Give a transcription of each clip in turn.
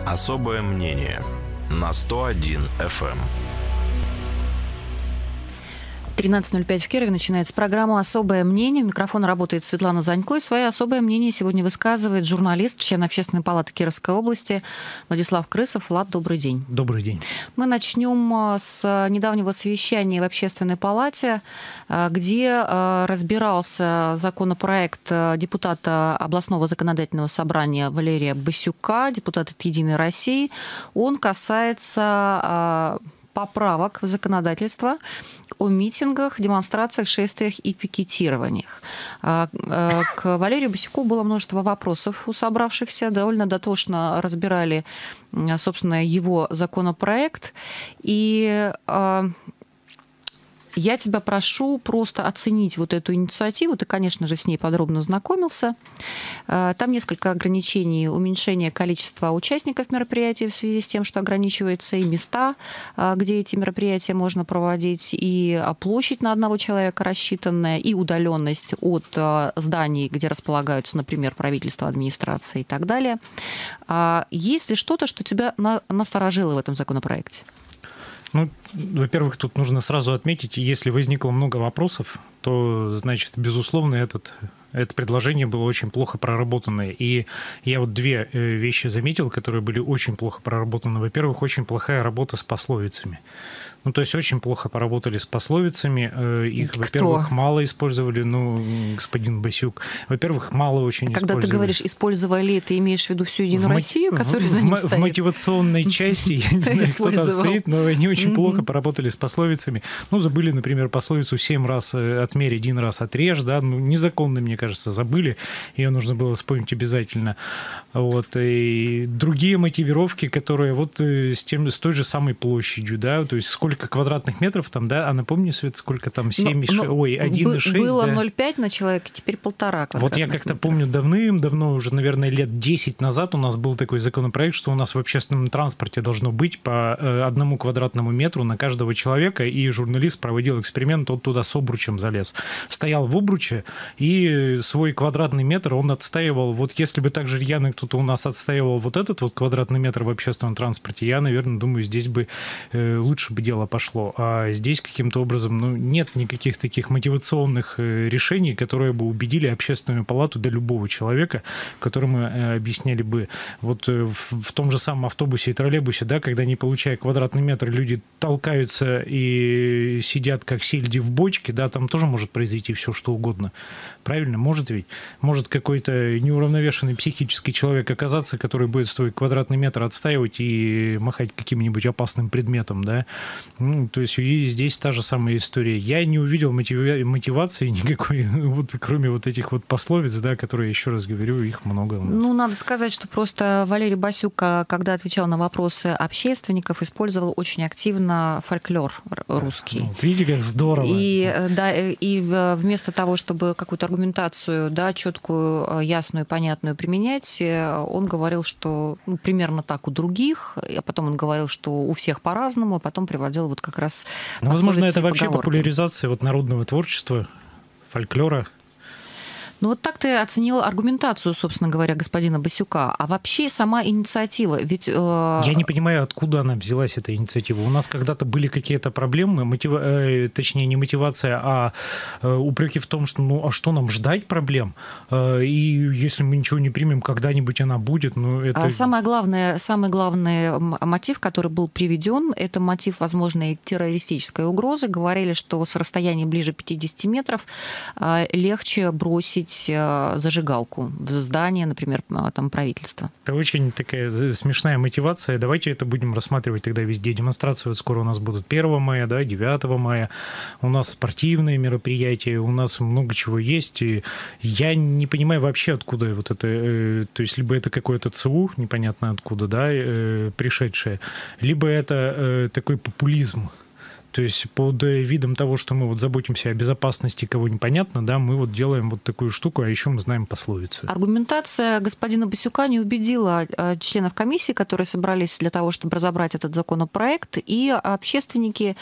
Особое мнение на 101 FM. 13:05 в Кирове. Начинается программа «Особое мнение». У микрофона работает Светлана Занько. И свое особое мнение сегодня высказывает журналист, член Общественной палаты Кировской области Владислав Крысов. Влад, добрый день. Добрый день. Мы начнем с недавнего совещания в Общественной палате, где разбирался законопроект депутата областного законодательного собрания Валерия Басюка, депутата от «Единой России». Он касается поправок в законодательство о митингах, демонстрациях, шествиях и пикетированиях. К Валерию Басюку было множество вопросов у собравшихся. Довольно дотошно разбирали, собственно, его законопроект. И я тебя прошу просто оценить вот эту инициативу. Ты, конечно же, с ней подробно знакомился. Там несколько ограничений. Уменьшение количества участников мероприятий в связи с тем, что ограничиваются и места, где эти мероприятия можно проводить, и площадь на одного человека рассчитанная, и удаленность от зданий, где располагаются, например, правительство, администрация и так далее. Есть ли что-то, что тебя насторожило в этом законопроекте? Ну, во-первых, тут нужно сразу отметить, если возникло много вопросов, то, значит, безусловно, это предложение было очень плохо проработанное. И я вот две вещи заметил, которые были очень плохо проработаны. Во-первых, очень плохая работа с пословицами. Ну, то есть очень плохо поработали с пословицами. Их, во-первых, мало использовали, господин Басюк. Во-первых, мало очень использовали. Когда ты говоришь «использовали», ты имеешь в виду всю «Единую Россию», которая за ним стоит? В мотивационной части, я не знаю, кто там стоит, но они очень плохо поработали с пословицами. Ну, забыли, например, пословицу «7 раз отмерь, 1 раз отрежь», да, ну, незаконно, мне кажется, забыли. Ее нужно было вспомнить обязательно. Вот. И другие мотивировки, которые вот с той же самой площадью, да, то есть сколько квадратных метров там, да, а напомни, Свет, сколько там, 1,6, было да? 0,5 на человека, теперь 1,5 квадратных Вот я как-то помню давным-давно, уже, наверное, лет 10 назад у нас был такой законопроект, что у нас в общественном транспорте должно быть по 1 квадратному метру на каждого человека, и журналист проводил эксперимент, он туда с обручем залез. Стоял в обруче, и свой квадратный метр он отстаивал. Вот если бы так же рьяно кто-то у нас отстаивал вот этот вот квадратный метр в общественном транспорте, я, наверное, думаю, здесь бы лучше бы дело пошло. А здесь каким-то образом нет никаких таких мотивационных решений, которые бы убедили Общественную палату, да любого человека, которому объясняли бы вот в том же самом автобусе и троллейбусе, да, когда, не получая квадратный метр, люди толкаются и сидят как сельди в бочке, да, там тоже может произойти все, что угодно. Правильно? Может ведь? Может какой-то неуравновешенный психический человек оказаться, который будет свой квадратный метр отстаивать и махать каким-нибудь опасным предметом, да? Ну, то есть и здесь та же самая история. Я не увидел мотивации никакой, вот, кроме вот этих вот пословиц, да, которые, еще раз говорю, их много у нас. Ну, надо сказать, что просто Валерий Басюк, когда отвечал на вопросы общественников, использовал очень активно фольклор русский. Вот, видите, как здорово. И вместо того, чтобы какую-то аргументацию, да, четкую, ясную, понятную применять, он говорил, что примерно так у других, а потом он говорил, что у всех по-разному, а потом приводил вот как раз возможно, это вообще поговорки. Популяризация вот народного творчества, фольклора. Ну вот так ты оценил аргументацию, собственно говоря, господина Басюка. А вообще сама инициатива, ведь... Я не понимаю, откуда она взялась, эта инициатива. У нас когда-то были какие-то проблемы, точнее, не мотивация, а упреки в том, что, а что нам ждать проблем? И если мы ничего не примем, когда-нибудь она будет. Это... Самый главный мотив, который был приведен, это мотив возможной террористической угрозы. Говорили, что с расстояния ближе 50 метров легче бросить зажигалку в здание, например, там, правительства. Это очень такая смешная мотивация. Давайте это будем рассматривать тогда везде. Демонстрации вот скоро у нас будут 1 мая, да, 9 мая. У нас спортивные мероприятия, у нас много чего есть. И я не понимаю вообще, откуда вот это... То есть, либо это какое-то ЦУ, непонятно откуда, да, пришедшее, либо это такой популизм. То есть под видом того, что мы вот заботимся о безопасности кого непонятно, да, мы вот делаем вот такую штуку, а еще мы знаем пословицу. Аргументация господина Басюка не убедила членов комиссии, которые собрались для того, чтобы разобрать этот законопроект, и общественники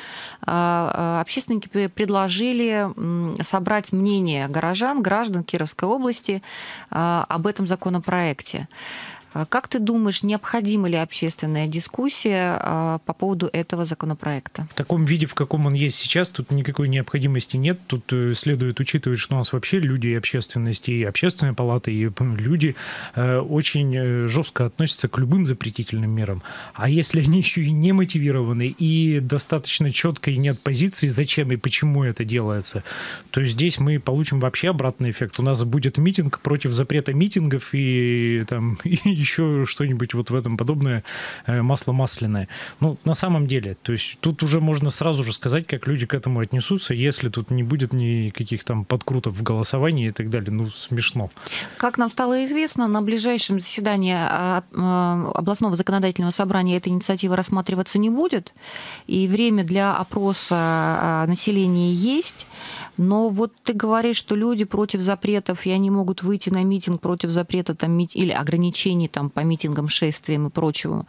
предложили собрать мнение горожан, граждан Кировской области об этом законопроекте. Как ты думаешь, необходима ли общественная дискуссия по поводу этого законопроекта? В таком виде, в каком он есть сейчас, тут никакой необходимости нет. Тут следует учитывать, что у нас вообще люди и общественности, и общественные палаты, и люди очень жестко относятся к любым запретительным мерам. А если они еще и не мотивированы, и достаточно четкой нет позиции, зачем и почему это делается, то здесь мы получим вообще обратный эффект. У нас будет митинг против запрета митингов и еще что-нибудь вот в этом подобное, масло масляное. Ну, на самом деле, то есть тут уже можно сразу же сказать, как люди к этому отнесутся, если тут не будет никаких там подкрутов в голосовании и так далее. Ну, смешно. Как нам стало известно, на ближайшем заседании областного законодательного собрания эта инициатива рассматриваться не будет, и время для опроса населения есть. Но вот ты говоришь, что люди против запретов, и они могут выйти на митинг против запрета там, или ограничений там, по митингам, шествиям и прочему.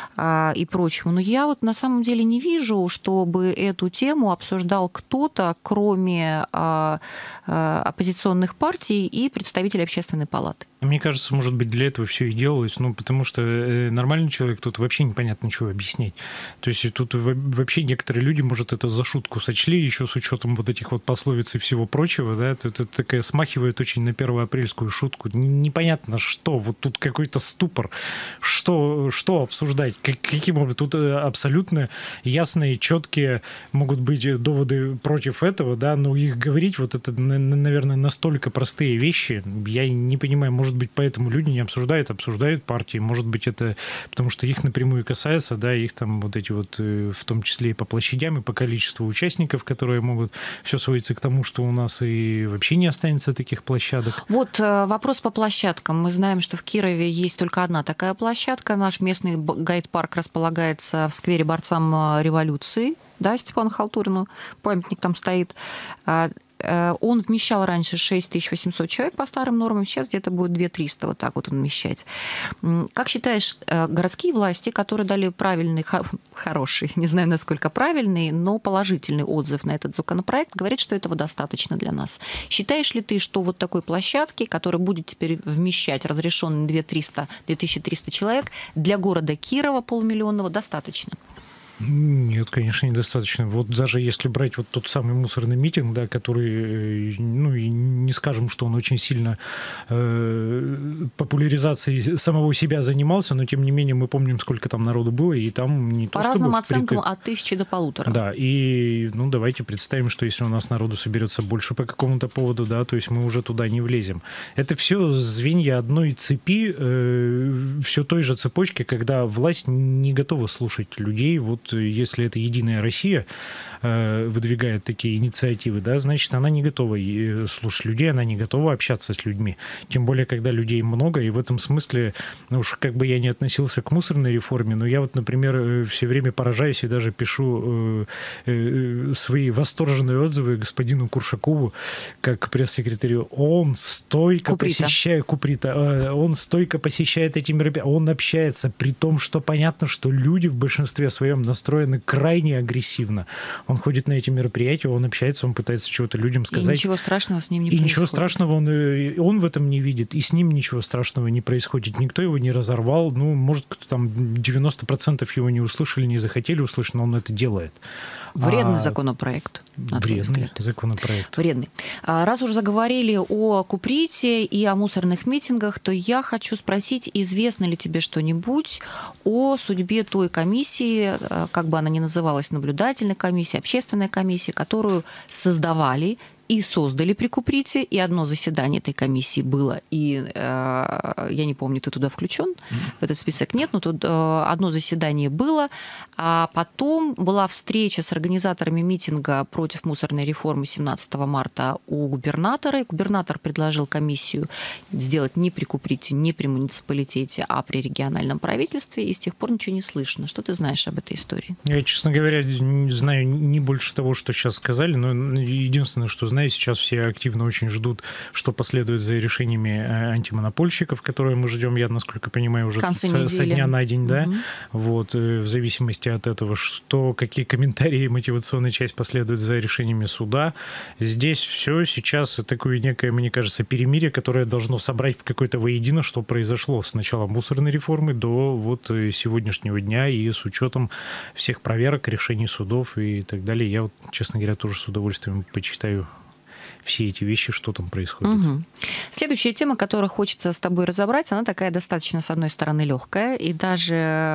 Но я вот на самом деле не вижу, чтобы эту тему обсуждал кто-то, кроме оппозиционных партий и представителей общественной палаты. Мне кажется, может быть, для этого все и делалось, потому что нормальный человек тут вообще непонятно, чего объяснять. То есть тут вообще некоторые люди, может, это за шутку сочли, еще с учетом вот этих вот пословиц и всего прочего, да, это такая смахивает очень на первоапрельскую шутку. Непонятно, что, вот тут какой-то ступор, что обсуждать, каким образом, тут абсолютно ясные, четкие могут быть доводы против этого, да, но их говорить, вот это, наверное, настолько простые вещи, я не понимаю, может быть, поэтому люди не обсуждают партии. Может быть, это потому что их напрямую касается, да, их там вот эти вот, в том числе и по площадям, и по количеству участников, которые могут все сводиться к тому, что у нас и вообще не останется таких площадок. Вот вопрос по площадкам. Мы знаем, что в Кирове есть только одна такая площадка. Наш местный гайд-парк располагается в сквере борцам революции, да, Степану Халтурину, памятник там стоит. Он вмещал раньше 6800 человек по старым нормам, сейчас где-то будет 2300, вот так вот он вмещать. Как считаешь, городские власти, которые дали правильный, хороший, не знаю, насколько правильный, но положительный отзыв на этот законопроект, говорит, что этого достаточно для нас. Считаешь ли ты, что вот такой площадки, которая будет теперь вмещать разрешенные 2300 человек, для города Кирова полумиллионного достаточно? Нет, конечно, недостаточно. Вот даже если брать вот тот самый мусорный митинг, да, который, ну, и не скажем, что он очень сильно популяризацией самого себя занимался, но тем не менее мы помним, сколько там народу было, и там не то, по разным оценкам от 1000 до 1500. Да, и ну, давайте представим, что если у нас народу соберется больше по какому-то поводу, да, то есть мы уже туда не влезем. Это все звенья одной цепи, все той же цепочки, когда власть не готова слушать людей. Вот если это «Единая Россия» выдвигает такие инициативы, да, значит, она не готова слушать людей, она не готова общаться с людьми. Тем более, когда людей много, и в этом смысле, ну уж как бы я не относился к мусорной реформе, но я вот, например, все время поражаюсь и даже пишу свои восторженные отзывы господину Куршакову, как пресс-секретарю. Он стойко посещает эти мероприятия, он общается, при том, что понятно, что люди в большинстве своем настроены крайне агрессивно. Он ходит на эти мероприятия, он общается, он пытается чего-то людям сказать. И ничего страшного с ним не происходит. И ничего страшного он в этом не видит, и с ним ничего страшного не происходит. Никто его не разорвал, ну, может, там 90% его не услышали, не захотели услышать, но он это делает. Вредный законопроект. Вредный законопроект. Вредный. Раз уже заговорили о Куприте и о мусорных митингах, то я хочу спросить, известно ли тебе что-нибудь о судьбе той комиссии, как бы она ни называлась, наблюдательной комиссии, общественной комиссии, которую создавали и создали при Куприте, и одно заседание этой комиссии было, и я не помню, ты туда включен, в этот список нет, но тут одно заседание было, а потом была встреча с организаторами митинга против мусорной реформы 17 марта у губернатора, и губернатор предложил комиссию сделать не при Куприте, не при муниципалитете, а при региональном правительстве, и с тех пор ничего не слышно. Что ты знаешь об этой истории? Я, честно говоря, знаю не больше того, что сейчас сказали, но единственное, что знаю, знаю, сейчас все активно очень ждут, что последует за решениями антимонопольщиков, которые мы ждем, я, насколько понимаю, уже со дня на день, да, вот, в зависимости от этого, какие комментарии и мотивационная часть последует за решениями суда. Здесь все сейчас такое некое, мне кажется, перемирие, которое должно собрать в какое-то воедино, что произошло с начала мусорной реформы до вот сегодняшнего дня, и с учетом всех проверок, решений судов и так далее. Я, вот, честно говоря, тоже с удовольствием почитаю все эти вещи, что там происходит. Следующая тема, которую хочется с тобой разобрать, она такая достаточно, с одной стороны, легкая, и даже,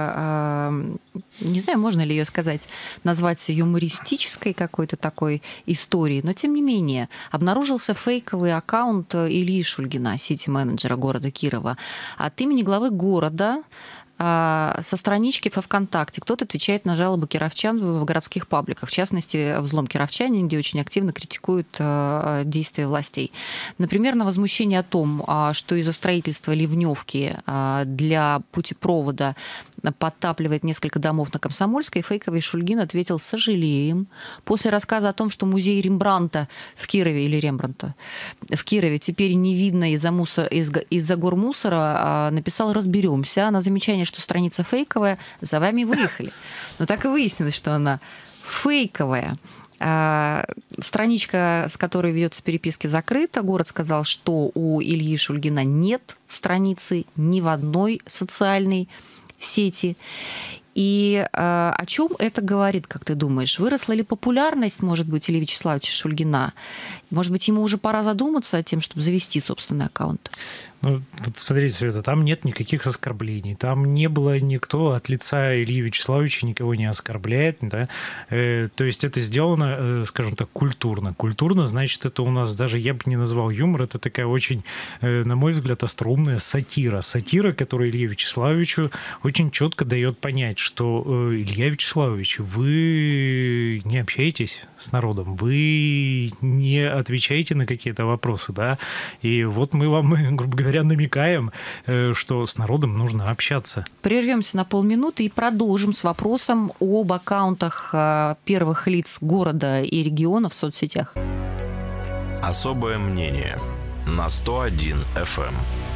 не знаю, можно ли ее сказать, назвать юмористической какой-то такой историей, но тем не менее, обнаружился фейковый аккаунт Ильи Шульгина, сити-менеджера города Кирова, от имени главы города, со странички во ВКонтакте. Кто-то отвечает на жалобы кировчан в городских пабликах, в частности, «Взлом кировчане», где очень активно критикуют действия властей. Например, на возмущение о том, что из-за строительства ливневки для путепровода подтапливает несколько домов на Комсомольской, фейковый Шульгин ответил: «Сожалеем». После рассказа о том, что музей Рембрандта в Кирове, или Рембрандта в Кирове теперь не видно из-за гор мусора, написал: «Разберемся». На замечание, что страница фейковая, за вами выехали. Но так и выяснилось, что она фейковая. Страничка, с которой ведется переписка, закрыта. Город сказал, что у Ильи Шульгина нет страницы ни в одной социальной сети. И о чем это говорит, как ты думаешь? Выросла ли популярность, может быть, Ильи Вячеславовича Шульгина? Может быть, ему уже пора задуматься о том, чтобы завести собственный аккаунт? Ну, вот смотрите, Света, там нет никаких оскорблений. Там не было никто от лица Ильи Вячеславовича никого не оскорбляет. Да? То есть это сделано, скажем так, культурно. Культурно, значит, это у нас даже, я бы не назвал юмор, это такая очень, на мой взгляд, остроумная сатира. Сатира, которая Илье Вячеславовичу очень четко дает понять, что, Илья Вячеславович, вы не общаетесь с народом, вы не отвечаете на какие-то вопросы, да, и вот мы вам, грубо говоря, намекаем, что с народом нужно общаться. Прервемся на полминуты и продолжим с вопросом об аккаунтах первых лиц города и региона в соцсетях. Особое мнение на 101 FM.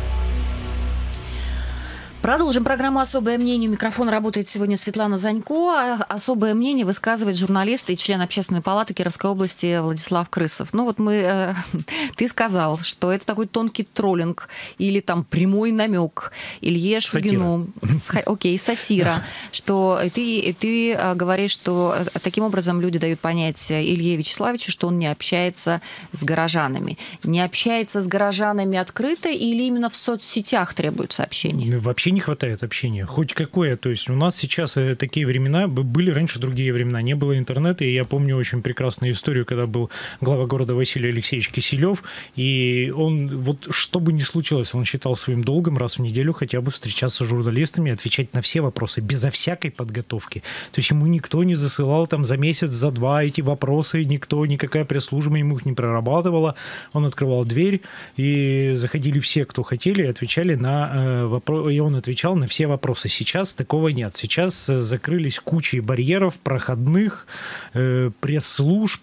Продолжим программу «Особое мнение». У микрофона работает сегодня Светлана Занько. Особое мнение высказывает журналист и член Общественной палаты Кировской области Владислав Крысов. Ну вот ты сказал, что это такой тонкий троллинг или там прямой намек Илье Шульгину. Окей, сатира. Что ты говоришь, что таким образом люди дают понять Илье Вячеславовичу, что он не общается с горожанами. Не общается с горожанами открыто или именно в соцсетях требуется общение? Вообще не хватает общения, хоть какое. То есть у нас сейчас такие времена, были раньше другие времена, не было интернета, и я помню очень прекрасную историю, когда был глава города Василий Алексеевич Киселев, и он, вот что бы ни случилось, он считал своим долгом раз в неделю хотя бы встречаться с журналистами, отвечать на все вопросы, безо всякой подготовки. То есть ему никто не засылал там за месяц, за два эти вопросы, никакая пресс-служба ему их не прорабатывала. Он открывал дверь, и заходили все, кто хотели, и отвечали на вопросы, и он отвечал на все вопросы. Сейчас такого нет. Сейчас закрылись кучей барьеров, проходных, пресс-служб,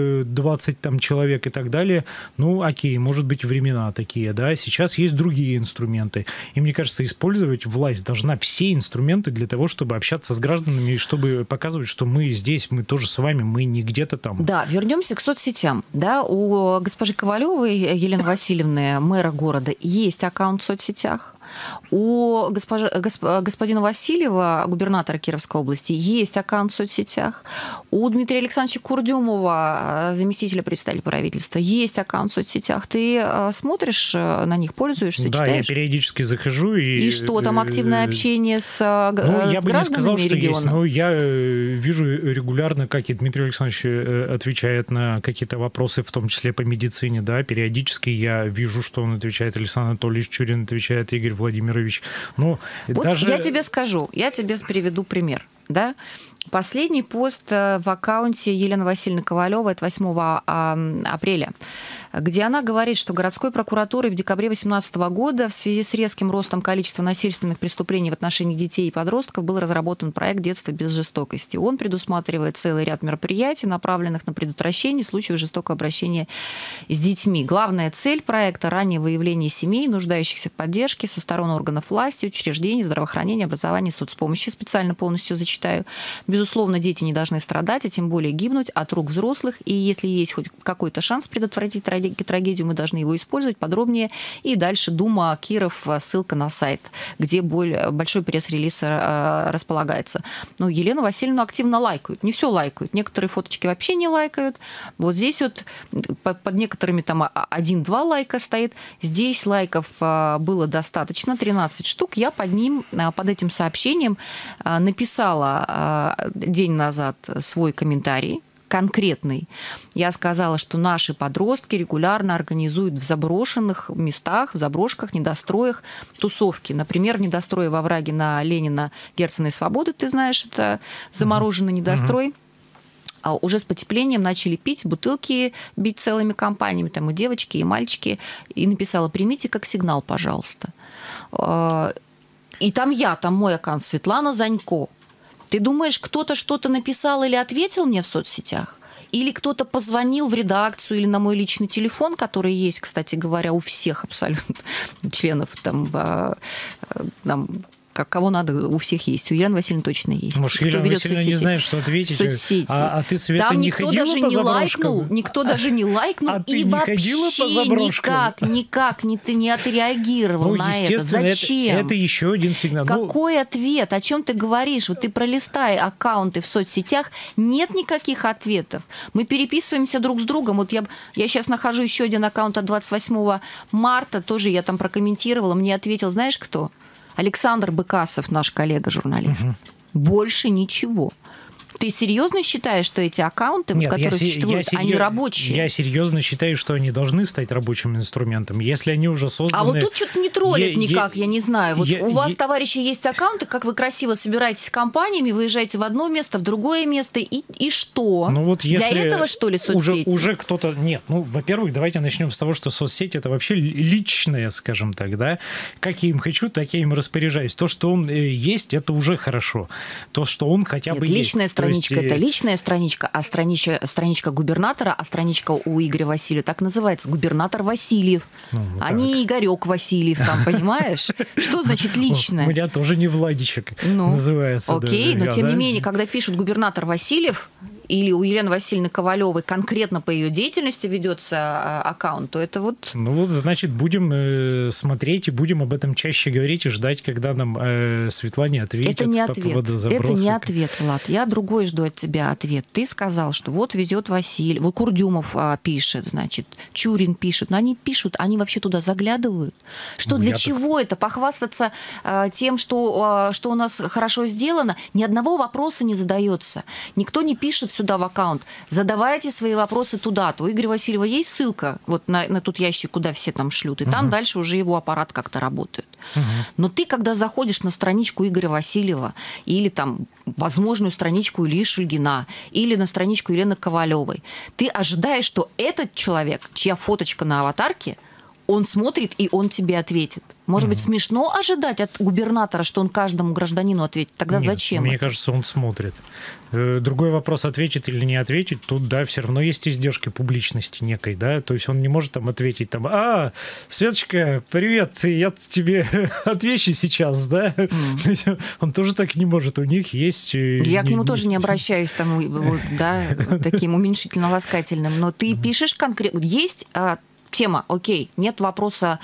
20 там человек и так далее. Ну, окей, может быть, времена такие, да. Сейчас есть другие инструменты. И мне кажется, использовать власть должна все инструменты для того, чтобы общаться с гражданами и чтобы показывать, что мы здесь, мы тоже с вами, мы не где-то там. Да, вернемся к соцсетям. Да, у госпожи Ковалевой Елены Васильевны, мэра города, есть аккаунт в соцсетях. У господина Васильева, губернатора Кировской области, есть аккаунт в соцсетях. У Дмитрия Александровича Курдюмова, заместителя председателя правительства, есть аккаунт в соцсетях. Ты смотришь на них, пользуешься, да, читаешь? Я периодически захожу. И что там, активное общение с гражданами я бы не сказал, что региона? есть, но я вижу регулярно, как и Дмитрий Александрович отвечает на какие-то вопросы, в том числе по медицине. Да, периодически я вижу, что он отвечает, Александр Анатольевич Чурин отвечает, Игорь Владимирович. Но вот даже... я тебе скажу, я тебе приведу пример. да? Последний пост в аккаунте Елены Васильевны Ковалевой от 8 апреля, где она говорит, что городской прокуратурой в декабре 2018 года в связи с резким ростом количества насильственных преступлений в отношении детей и подростков был разработан проект «Детство без жестокости». Он предусматривает целый ряд мероприятий, направленных на предотвращение случаев жестокого обращения с детьми. Главная цель проекта – раннее выявление семей, нуждающихся в поддержке со стороны органов власти, учреждений, здравоохранения, образования, соцпомощи. Специально полностью зачитаю. Безусловно, дети не должны страдать, а тем более гибнуть от рук взрослых. И если есть хоть какой-то шанс предотвратить трагедию, мы должны его использовать подробнее. И дальше Дума, Киров, ссылка на сайт, где большой пресс-релиз располагается. Ну, Елену Васильевну активно лайкают. Не все лайкают. Некоторые фоточки вообще не лайкают. Вот здесь вот под некоторыми там 1-2 лайка стоит. Здесь лайков было достаточно, 13 штук. Я под этим сообщением написала день назад свой комментарий, конкретный. Я сказала, что наши подростки регулярно организуют в заброшенных местах, в заброшках, недостроях тусовки. Например, в недострое во враге на Ленина, Герцена и Свободы, ты знаешь, это замороженный недострой. Уже с потеплением начали пить, бутылки бить целыми компаниями, там и девочки, и мальчики. И написала: примите как сигнал, пожалуйста. И там мой аккаунт, Светлана Занько. Ты думаешь, кто-то что-то написал или ответил мне в соцсетях? Или кто-то позвонил в редакцию или на мой личный телефон, который есть, кстати говоря, у всех абсолютно членов кого надо, у всех есть. У Елены Васильевны точно есть. Может, Елена Васильевна не знает, что ответить. Соцсети. А ты, Света, там не никто ходила даже по не заброшкам? лайкнул, никто даже не лайкнул. А ты и не вообще ходила по заброшкам? никак ты не отреагировал на это. Зачем? Это еще один сигнал. Какой ответ? О чем ты говоришь? Вот ты пролистай аккаунты в соцсетях, нет никаких ответов. Мы переписываемся друг с другом. Вот я сейчас нахожу еще один аккаунт от 28 марта, тоже я там прокомментировала, мне ответил, знаешь кто? Александр Быкасов, наш коллега-журналист. Больше ничего. Ты серьезно считаешь, что эти аккаунты, которые существуют, они рабочие? Я серьезно считаю, что они должны стать рабочим инструментом. Если они уже созданы... А вот тут что-то не троллят никак, я не знаю. Вот у вас, товарищи, есть аккаунты, как вы красиво собираетесь компаниями, выезжаете в одно место, в другое место, и что? Ну, вот если для этого, что ли, соцсети? Уже кто-то... Нет, во-первых, давайте начнем с того, что соцсети — это вообще личное, скажем так, да? Как я им хочу, так я им распоряжаюсь. То, что он есть, это уже хорошо. То, что он хотя бы есть. Личная страничка — это личная страничка, а страничка губернатора, а страничка у Игоря Васильева так называется: губернатор Васильев, а не Игорек Васильев, там, понимаешь? Что значит личное? У меня тоже не Владичек называется. Окей, но тем не менее, когда пишут губернатор Васильев, или у Елены Васильевны Ковалевой конкретно по ее деятельности ведется аккаунт, то это вот... значит, будем смотреть и будем об этом чаще говорить и ждать, когда нам Светлане ответят. Это не по ответ. поводу забросок. Это не ответ, Влад. Я другой жду от тебя ответ. Ты сказал, что вот ведет Васильев, вот Курдюмов пишет, значит, Чурин пишет. Но они пишут, они вообще туда заглядывают. Что для чего это? Похвастаться тем, что у нас хорошо сделано? Ни одного вопроса не задается. Никто не пишет сюда в аккаунт: задавайте свои вопросы туда-то. У Игоря Васильева есть ссылка вот на тот ящик, куда все там шлют, и там дальше уже его аппарат как-то работает. Но ты, когда заходишь на страничку Игоря Васильева или там возможную страничку Ильи Шульгина или на страничку Елены Ковалевой, ты ожидаешь, что этот человек, чья фоточка на аватарке, он смотрит и он тебе ответит. Может быть, смешно ожидать от губернатора, что он каждому гражданину ответит? Тогда Нет, зачем? Мне кажется, он смотрит. Другой вопрос, ответит или не ответит. Тут, да, все равно есть издержки публичности некой, да. То есть он не может там ответить, там: Светочка, привет, я тебе отвечу сейчас, да. Он тоже так не может. У них есть... Я к нему тоже не обращаюсь там, да, таким уменьшительно-ласкательным. Но ты пишешь конкретно... Есть... Тема, окей, нет вопроса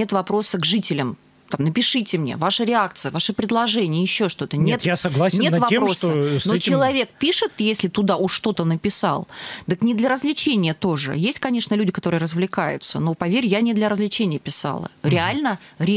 к жителям. Там, напишите мне ваша реакция, ваши предложения, еще что-то. Нет, я согласен над тем, что Но человек пишет, если туда уж что-то написал, так не для развлечения тоже. Есть, конечно, люди, которые развлекаются, но, поверь, я не для развлечения писала. Реально,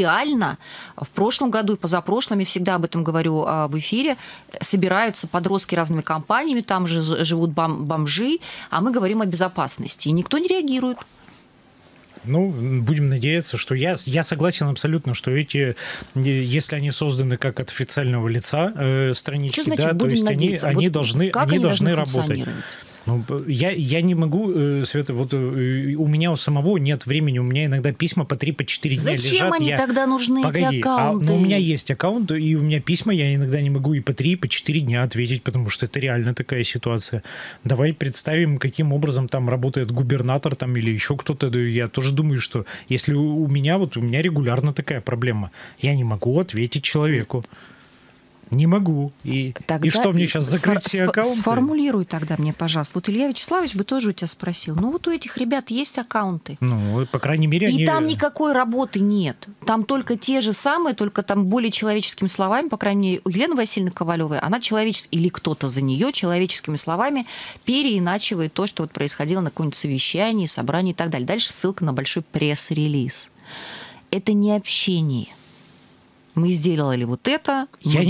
в прошлом году и позапрошлом, я всегда об этом говорю в эфире, собираются подростки разными компаниями, там же живут бомжи, а мы говорим о безопасности. И никто не реагирует. Ну, будем надеяться, что я согласен абсолютно, что эти, если они созданы как от официального лица странички, что значит, да, то есть они должны работать. Ну, я не могу, Света, вот у меня у самого нет времени, у меня иногда письма по 3-4 дня лежат. Зачем они тогда нужны, эти аккаунты? Но у меня есть аккаунт, и у меня письма, я иногда не могу и по 3-4 дня ответить, потому что это реально такая ситуация. Давай представим, каким образом там работает губернатор там, или еще кто-то. Я тоже думаю, что если у меня регулярно такая проблема, я не могу ответить человеку. Не могу. И что, мне сейчас закрыть все аккаунты? Сформулируй тогда мне, пожалуйста. Вот Илья Вячеславович бы тоже у тебя спросил. Ну, вот у этих ребят есть аккаунты. Ну, по крайней мере, И там никакой работы нет. Там только те же самые, только там более человеческими словами, по крайней мере, у Елены Васильевны Ковалевой, она или кто-то за нее человеческими словами переиначивает то, что вот происходило на каком-нибудь совещании, собрании и так далее. Дальше ссылка на большой пресс-релиз. Это не общение. Мы сделали вот это,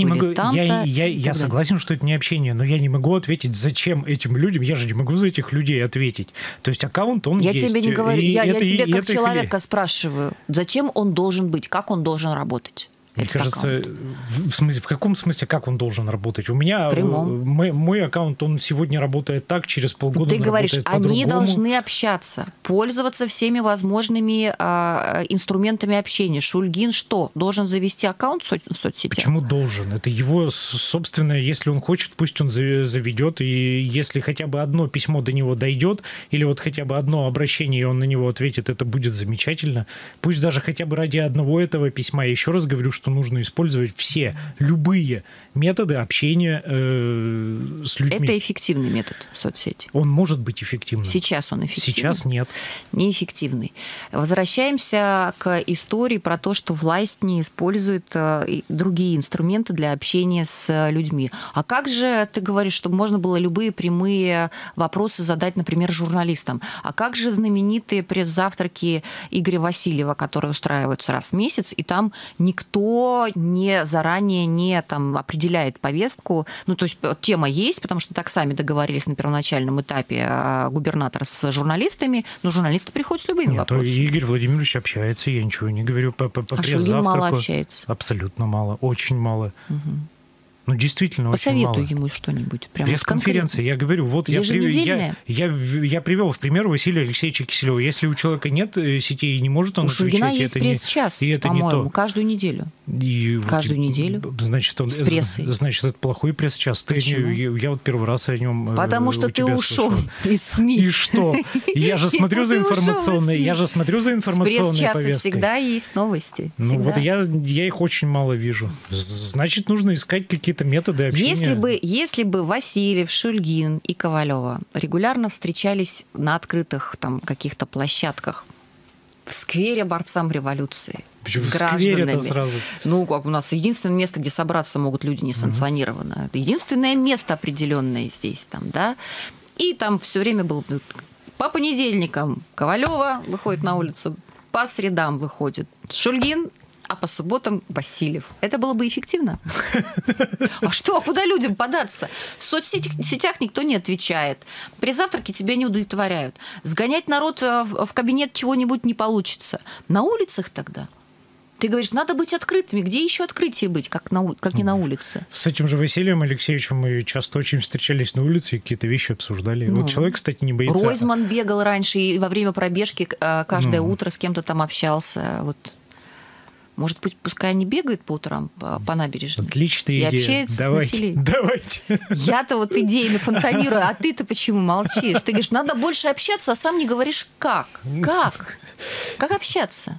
я согласен, что это не общение, но я не могу ответить, зачем этим людям, я же не могу за этих людей ответить. То есть аккаунт, он есть. Я тебе не говорю, я тебе как человека спрашиваю, зачем он должен быть, как он должен работать. Мне кажется, в каком смысле, как он должен работать? У меня мой аккаунт, он сегодня работает так, через полгода он работает по-другому. Ты говоришь, они должны общаться, пользоваться всеми возможными инструментами общения. Шульгин что, должен завести аккаунт в соцсетях? Почему должен? Это его собственное, если он хочет, пусть он заведет, и если хотя бы одно письмо до него дойдет, или вот хотя бы одно обращение, и он на него ответит, это будет замечательно. Пусть даже хотя бы ради одного этого письма, я еще раз говорю, что нужно использовать любые методы общения с людьми. Это эффективный метод соцсети. Он может быть эффективным. Сейчас он эффективный. Сейчас нет. Неэффективный. Возвращаемся к истории про то, что власть не использует другие инструменты для общения с людьми. А как же, ты говоришь, чтобы можно было любые прямые вопросы задать, например, журналистам? А как же знаменитые пресс-завтраки Игоря Васильева, которые устраиваются раз в месяц, и там никто заранее не определяет повестку. Ну, то есть тема есть, потому что так сами договорились на первоначальном этапе губернатор с журналистами, но журналисты приходят с любыми вопросами. Игорь Владимирович общается, я ничего не говорю по пресс-завтраку. Шульгин мало общается? Абсолютно мало, очень мало. Угу. Ну, действительно, посоветуй очень мало. Посоветуй ему что-нибудь. Пресс-конференция, я говорю, вот я привел в пример Василия Алексеевича Киселева. Если у человека нет сетей и не может он отвечать, Шульгина есть пресс-час, по-моему, каждую неделю. Каждую неделю. Значит, с прессой. Значит, это плохой пресс-час. Я вот первый раз о нем потому что ты ушел из СМИ. И что? Я же смотрю за информационной повесткой. С пресс-часа всегда есть новости. Ну вот я их очень мало вижу. Значит, нужно искать какие-то методы общения. Если бы Васильев, Шульгин и Ковалева регулярно встречались на открытых каких-то площадках в сквере борцам революции с гражданами. Сразу? Ну, как у нас единственное место, где собраться могут люди несанкционированно. Это единственное место определенное здесь, да. И там все время было по понедельникам Ковалева выходит на улицу, по средам выходит Шульгин, а по субботам Васильев. Это было бы эффективно. А что? Куда людям податься? В соцсетях никто не отвечает. При завтраке тебя не удовлетворяют. Сгонять народ в кабинет чего-нибудь не получится. На улицах тогда? Ты говоришь, надо быть открытыми. Где еще открытие быть, как не на улице? С этим же Василием Алексеевичем мы часто очень встречались на улице и какие-то вещи обсуждали. Вот человек, кстати, не боится... Ройзман бегал раньше и во время пробежки каждое утро с кем-то там общался. Вот. Может быть, пускай они бегают по утрам по набережной. Отличная идея. И общаются с населением. Давайте. Я-то вот идеями фонтанирую, а ты-то почему молчишь? Ты говоришь, надо больше общаться, а сам не говоришь, как? Как? Как общаться?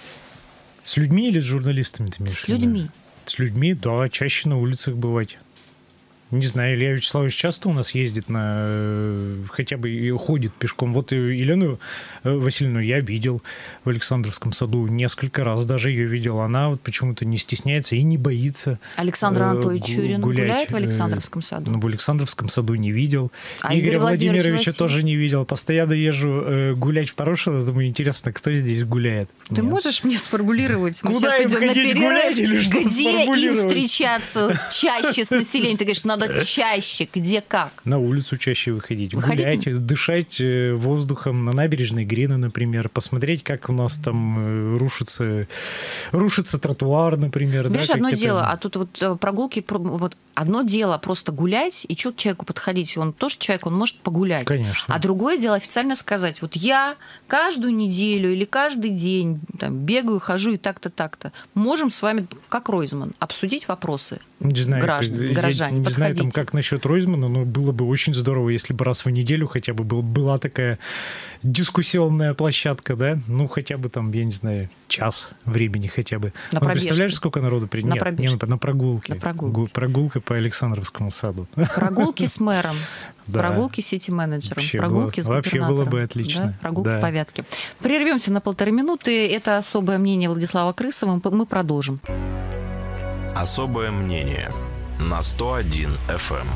С людьми или с журналистами? С людьми. С людьми, да, чаще на улицах бывать. Не знаю, Илья Вячеславович часто у нас ездит хотя бы и ходит пешком. Вот Елену Васильевну я видел в Александровском саду несколько раз, даже ее видел. Она вот почему-то не стесняется и не боится. Александр Анатольевич Чурин гуляет в Александровском саду? Ну, в Александровском саду не видел. Игоря Владимировича тоже не видел. Постоянно езжу гулять в Порошино, думаю, интересно, кто здесь гуляет. Ты можешь мне сформулировать? Мы куда сейчас им идем на ходить гулять или что где им сформулировать? встречаться чаще с населением? Ты говоришь, надо чаще, где как. На улицу чаще выходить, гулять, дышать воздухом на набережной Грина, например, посмотреть, как у нас там рушится тротуар, например. Видишь, одно дело, а тут вот прогулки, вот одно дело просто гулять, и что к человеку подходить, он тоже человек, он может погулять. Конечно. А другое дело официально сказать, вот я каждую неделю или каждый день там, бегаю, хожу и так-то, так-то. Можем с вами, как Ройзман, обсудить вопросы горожане. Я не знаю, там, как насчет Ройзмана, но было бы очень здорово, если бы раз в неделю хотя бы была такая дискуссионная площадка, да? Ну, хотя бы там, я не знаю, час времени хотя бы. На пробежку. Представляешь, сколько народу приняло? На прогулке. На прогулке. Прогулка по Александровскому саду. Прогулки с мэром. Да. Прогулки с сити-менеджером, прогулки с губернатором. Вообще было бы отлично. Да? Прогулки по Вятке. Прервемся на 1,5 минуты. Это особое мнение Владислава Крысова. Мы продолжим. Особое мнение на 101 FM.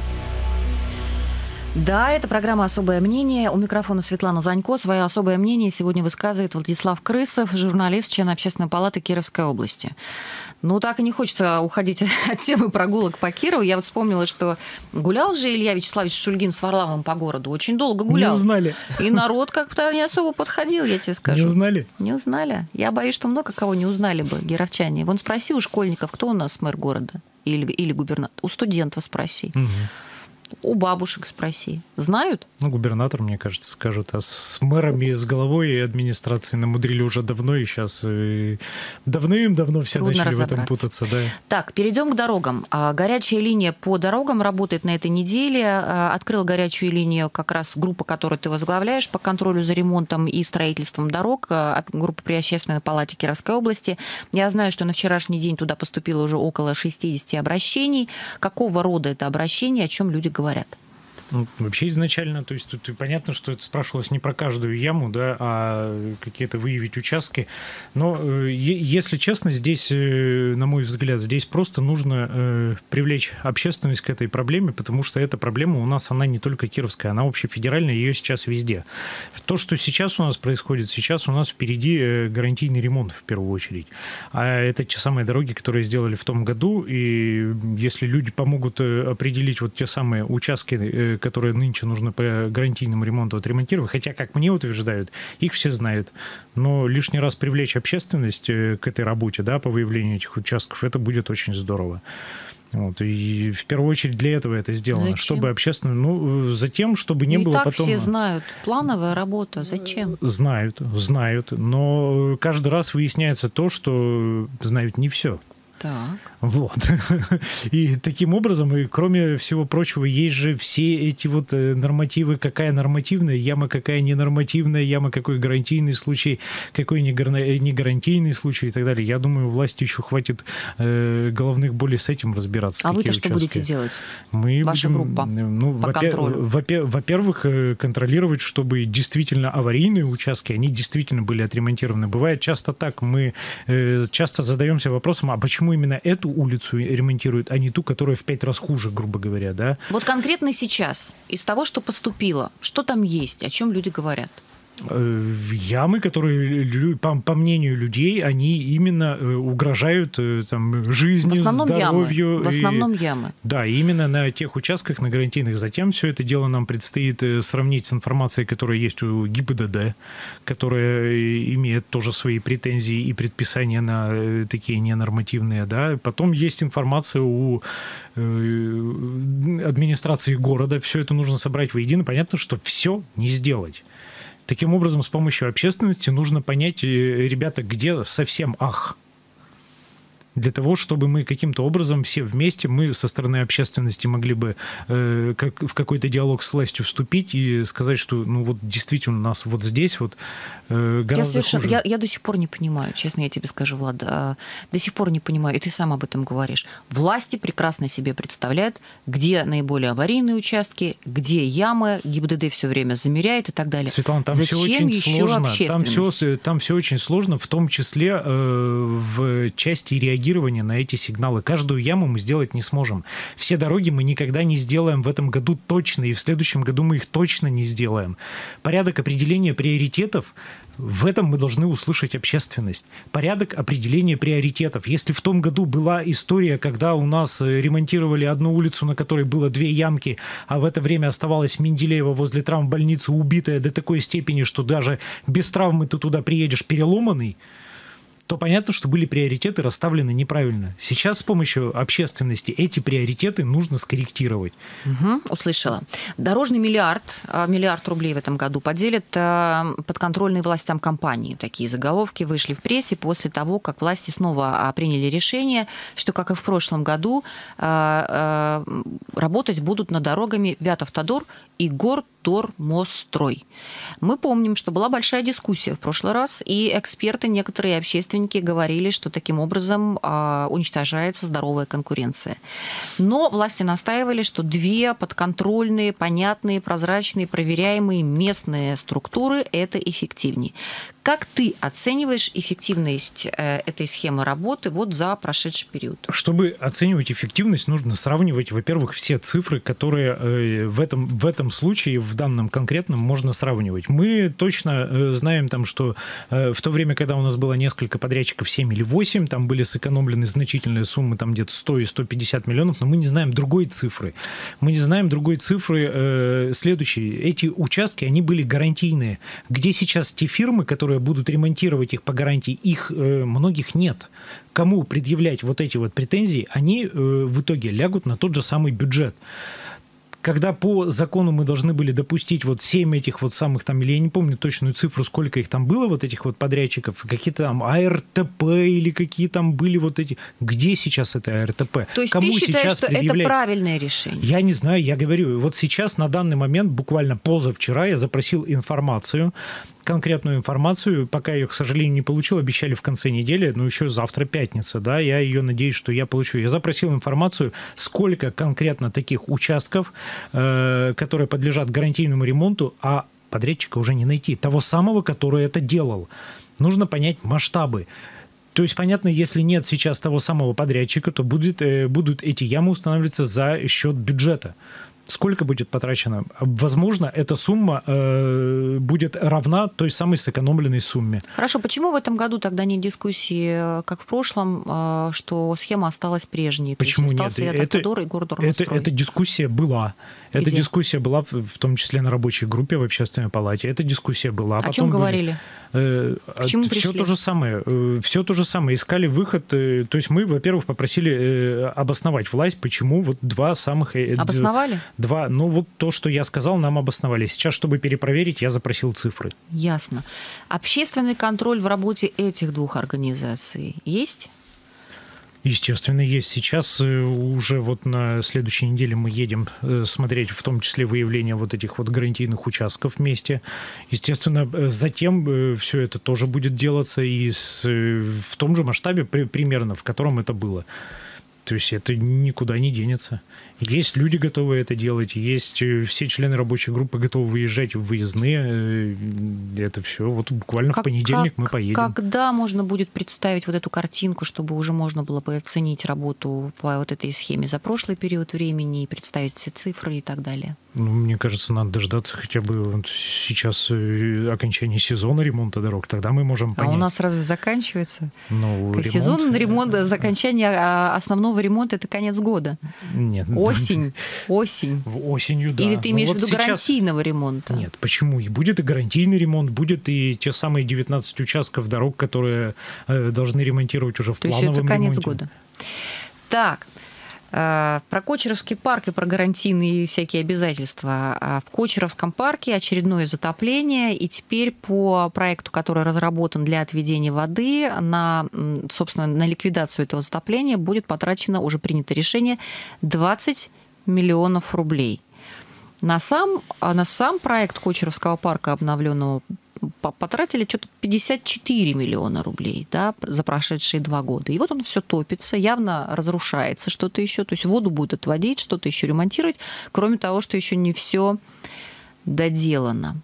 Да, это программа «Особое мнение». У микрофона Светлана Занько. Свое особое мнение сегодня высказывает Владислав Крысов, журналист, член Общественной палаты Кировской области. Ну, так и не хочется уходить от темы прогулок по Кирову. Я вот вспомнила, что гулял же Илья Вячеславович Шульгин с Варламовым по городу. Очень долго гулял. Не узнали. И народ как-то не особо подходил, я тебе скажу. Не узнали? Не узнали. Я боюсь, что много кого не узнали бы кировчане. Вон спроси у школьников, кто у нас мэр города или губернатор. У студентов спроси. Угу. У бабушек спроси. Знают? Ну, губернатор, мне кажется, скажут. А с мэрами, с головой и администрацией намудрили уже давно, и сейчас давным-давно все трудно начали в этом путаться. Да. Так, перейдем к дорогам. Горячая линия по дорогам работает на этой неделе. Открыла горячую линию как раз группа, которую ты возглавляешь, по контролю за ремонтом и строительством дорог. Группа при Общественной палате Кировской области. Я знаю, что на вчерашний день туда поступило уже около 60 обращений. Какого рода это обращения, о чем люди говорят? Ну, вообще изначально, то есть тут понятно, что это спрашивалось не про каждую яму, да, а какие-то выявить участки. Но, если честно, здесь, на мой взгляд, здесь просто нужно привлечь общественность к этой проблеме, потому что эта проблема у нас, она не только кировская, она общефедеральная, ее сейчас везде. То, что сейчас у нас происходит, сейчас у нас впереди гарантийный ремонт в первую очередь. А это те самые дороги, которые сделали в том году, и если люди помогут определить вот те самые участки, которые нынче нужно по гарантийному ремонту отремонтировать, хотя, как мне утверждают, их все знают. Но лишний раз привлечь общественность к этой работе, да, по выявлению этих участков, это будет очень здорово. Вот. И в первую очередь для этого это сделано. Зачем? Чтобы общественно... затем, чтобы не было так потом... все знают. Плановая работа. Зачем? Знают. Но каждый раз выясняется то, что знают не все. Так. Вот. И таким образом, и кроме всего прочего, есть же все эти вот нормативы, какая нормативная яма, какая ненормативная яма, какой гарантийный случай, какой не гарантийный случай и так далее. Я думаю, у власти еще хватит головных болей с этим разбираться. А вы-то что будете делать? Ваша группа по контролю? Во-первых, контролировать, чтобы действительно аварийные участки, они действительно были отремонтированы. Бывает часто так, мы часто задаемся вопросом, а почему именно эту улицу ремонтируют, а не ту, которая в 5 раз хуже, грубо говоря, да? Вот конкретно сейчас, из того, что поступило, что там есть, о чем люди говорят? Ямы, которые, по мнению людей, они именно угрожают там, жизни, здоровью. В основном ямы. Да, именно на тех участках, на гарантийных. Затем все это дело нам предстоит сравнить с информацией, которая есть у ГИБДД, которая имеет тоже свои претензии и предписания на такие ненормативные. Да. Потом есть информация у администрации города. Все это нужно собрать воедино. Понятно, что все не сделать. Таким образом, с помощью общественности нужно понять, ребята, где совсем ах. Для того, чтобы мы каким-то образом все вместе, мы со стороны общественности могли бы в какой-то диалог с властью вступить и сказать, что ну вот действительно у нас вот здесь вот гораздо хуже. Я до сих пор не понимаю, честно я тебе скажу, Влад, до сих пор не понимаю, и ты сам об этом говоришь. Власти прекрасно себе представляют, где наиболее аварийные участки, где ямы, ГИБДД все время замеряет и так далее. Светлана, там Зачем все очень еще сложно. Там все очень сложно, в том числе в части реагирования реагирования на эти сигналы. Каждую яму мы сделать не сможем. Все дороги мы никогда не сделаем в этом году точно, и в следующем году мы их точно не сделаем. Порядок определения приоритетов, в этом мы должны услышать общественность. Порядок определения приоритетов. Если в том году была история, когда у нас ремонтировали одну улицу, на которой было 2 ямки, а в это время оставалась Менделеева возле травмбольницы убитая до такой степени, что даже без травмы ты туда приедешь переломанный, то понятно, что были приоритеты расставлены неправильно. Сейчас с помощью общественности эти приоритеты нужно скорректировать. Услышала. Дорожный миллиард рублей в этом году поделят подконтрольные властям компании. Такие заголовки вышли в прессе после того, как власти снова приняли решение, что, как и в прошлом году, работать будут над дорогами Вятавтодор и Гордормосстрой. Мы помним, что была большая дискуссия в прошлый раз, и эксперты, некоторые общественники говорили, что таким образом уничтожается здоровая конкуренция. Но власти настаивали, что 2 подконтрольные, понятные, прозрачные, проверяемые местные структуры – это эффективнее. Как ты оцениваешь эффективность этой схемы работы вот за прошедший период? Чтобы оценивать эффективность, нужно сравнивать, во-первых, все цифры, которые в этом случае, в данном конкретном, можно сравнивать. Мы точно знаем, там, что в то время, когда у нас было несколько подрядчиков, 7 или 8, там были сэкономлены значительные суммы, там где-то 100 и 150 миллионов, но мы не знаем другой цифры. Мы не знаем другой цифры следующей. Эти участки, они были гарантийные. Где сейчас те фирмы, которые будут ремонтировать их по гарантии, их многих нет. Кому предъявлять вот эти вот претензии, они в итоге лягут на тот же самый бюджет. Когда по закону мы должны были допустить вот 7 этих вот самых там, или я не помню точную цифру, сколько их там было, вот этих вот подрядчиков, какие-то там АРТП или какие там были вот эти... Где сейчас это АРТП? То есть кому ты считаешь, сейчас что это правильное решение? Я не знаю, я говорю, вот сейчас на данный момент, буквально позавчера, я запросил информацию, конкретную информацию, пока ее, к сожалению, не получил, обещали в конце недели, но еще завтра пятница, да, я ее надеюсь, что я получу. Я запросил информацию, сколько конкретно таких участков, которые подлежат гарантийному ремонту, а подрядчика уже не найти, того самого, который это делал. Нужно понять масштабы. То есть, понятно, если нет сейчас того самого подрядчика, то будут эти ямы устанавливаться за счет бюджета. Сколько будет потрачено? Возможно, эта сумма будет равна той самой сэкономленной сумме. Хорошо, почему в этом году тогда нет дискуссии, как в прошлом, что схема осталась прежней? Почему то есть нет? Вятавтодор и Гордормосстрой. Эта дискуссия была. Эта дискуссия была в том числе на рабочей группе в Общественной палате. Эта дискуссия была. О чем говорили? К чему пришли? Все то же самое. Все то же самое. Искали выход. То есть мы, во-первых, попросили обосновать власть, почему вот 2 самых... Обосновали? 2. Ну, вот то, что я сказал, нам обосновали. Сейчас, чтобы перепроверить, я запросил цифры. Ясно. Общественный контроль в работе этих 2 организаций есть? Естественно, есть. Сейчас уже вот на следующей неделе мы едем смотреть, в том числе выявление вот этих вот гарантийных участков вместе. Естественно, затем все это тоже будет делаться и в том же масштабе примерно, в котором это было. То есть это никуда не денется. Есть люди, готовые это делать, есть все члены рабочей группы готовы выезжать в выездные. Это все. Вот буквально в понедельник мы поедем. Когда можно будет представить вот эту картинку, чтобы уже можно было бы оценить работу по вот этой схеме за прошлый период времени и представить все цифры и так далее? Ну, мне кажется, надо дождаться хотя бы вот сейчас окончания сезона ремонта дорог. Тогда мы можем понять. А у нас разве заканчивается? Ну, сезон ремонта, окончание основного ремонта – это конец года. Нет. Осень. Осенью, да. Или ты имеешь в виду гарантийного ремонта? Нет, почему? И будет и гарантийный ремонт, будет и те самые 19 участков дорог, которые должны ремонтировать уже в плановом ремонте. То есть это конец года. Так. Про Кочеровский парк и про гарантийные всякие обязательства. В Кочеровском парке очередное затопление, и теперь по проекту, который разработан для отведения воды, собственно, на ликвидацию этого затопления будет потрачено, уже принято решение, 20 миллионов рублей. На сам проект Кочеровского парка обновленного потратили что-то 54 миллиона рублей, да, за прошедшие 2 года. И вот он все топится, явно разрушается что-то еще. То есть воду будут отводить, что-то еще ремонтировать, кроме того, что еще не все доделано.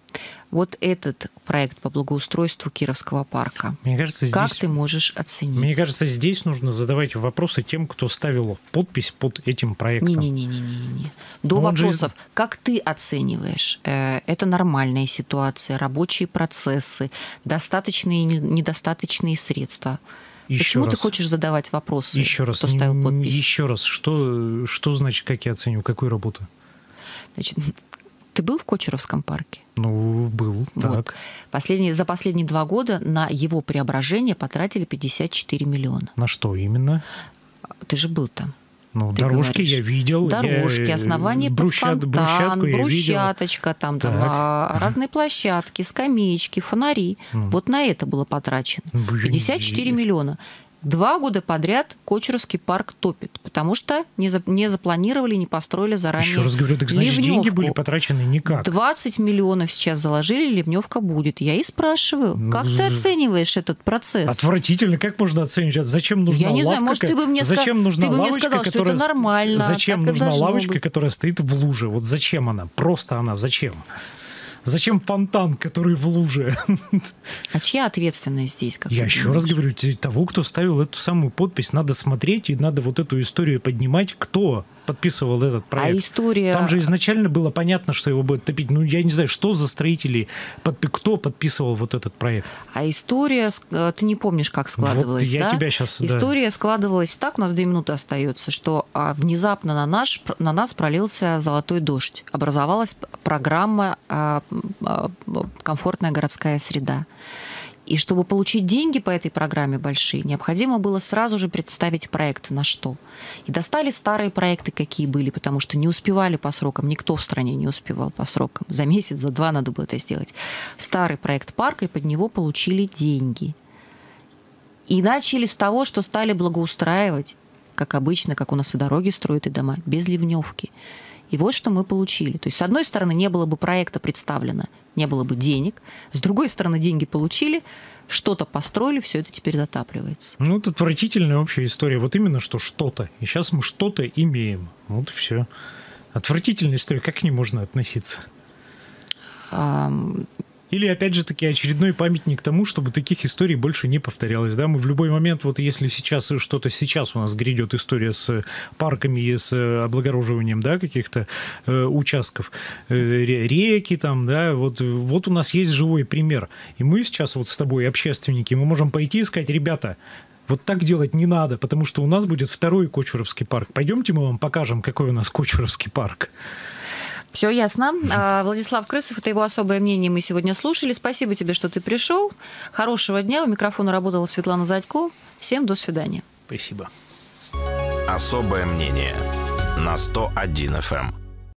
вот этот проект по благоустройству Кировского парка, мне кажется, как здесь, ты можешь оценить? мне кажется, здесь нужно задавать вопросы тем, кто ставил подпись под этим проектом. Не-не-не. До вопросов. Как ты оцениваешь? Это нормальная ситуация, рабочие процессы, достаточные и недостаточные средства. Почему ты хочешь задавать вопросы, Еще раз, кто ставил подпись? Еще раз, что значит, как я оцениваю, какую работу? Значит, ты был в Кочуровском парке? Ну, был, вот. так. За последние 2 года на его преображение потратили 54 миллиона. На что именно? Ты же был там. Ну, дорожки говоришь. Я видел. Дорожки, основание под фонтан, брусчаточка, там разные площадки, скамеечки, фонари. Вот на это было потрачено. 54 миллиона. 2 года подряд Кочуровский парк топит, потому что не запланировали, не построили заранее. Еще раз говорю, так значит, ливневку. Деньги были потрачены никак. 20 миллионов сейчас заложили, ливневка будет. Я и спрашиваю, как ты оцениваешь этот процесс? Отвратительно. Как можно оценивать? Зачем нужна Я не лавка? знаю, может, ты бы мне сказал, что это нормально. Зачем нужна лавочка, которая стоит в луже? Вот зачем она? Просто она зачем? Зачем фонтан, который в луже? А чья ответственность здесь? Я еще раз говорю, того, кто ставил эту самую подпись, надо смотреть и надо вот эту историю поднимать, кто подписывал этот проект. А история... Там же изначально было понятно, что его будет топить. Ну, я не знаю, что за строители, кто подписывал вот этот проект. А история, ты не помнишь, как складывалась, вот я да? тебя сейчас... История складывалась так, у нас 2 минуты остается, что внезапно на нас пролился золотой дождь. Образовалась программа «Комфортная городская среда». И чтобы получить деньги по этой программе большие, необходимо было сразу же представить проекты на что. И достали старые проекты, какие были, потому что не успевали по срокам. Никто в стране не успевал по срокам. За месяц, за 2 надо было это сделать. Старый проект парка, и под него получили деньги. И начали с того, что стали благоустраивать, как обычно, как у нас и дороги строят, и дома, без ливневки. И вот что мы получили. То есть, с одной стороны, не было бы проекта представлено, не было бы денег. С другой стороны, деньги получили, что-то построили, все это теперь затапливается. Ну, это отвратительная общая история. Вот именно что-то. И сейчас мы что-то имеем. Вот и все. Отвратительная история. Как к ней можно относиться? Или, опять же, таки очередной памятник тому, чтобы таких историй больше не повторялось. Да? Мы в любой момент, вот если сейчас что-то у нас грядет история с парками и с облагороживанием, да, каких-то участков, реки там, да, вот у нас есть живой пример. И мы сейчас вот с тобой, общественники, мы можем пойти и сказать: ребята, вот так делать не надо, потому что у нас будет второй Кочуровский парк. Пойдемте, мы вам покажем, какой у нас Кочуровский парк. Все ясно. Владислав Крысов, это его особое мнение, мы сегодня слушали. Спасибо тебе, что ты пришел. Хорошего дня. У микрофона работала Светлана Задько. Всем до свидания. Спасибо. Особое мнение на 101 FM.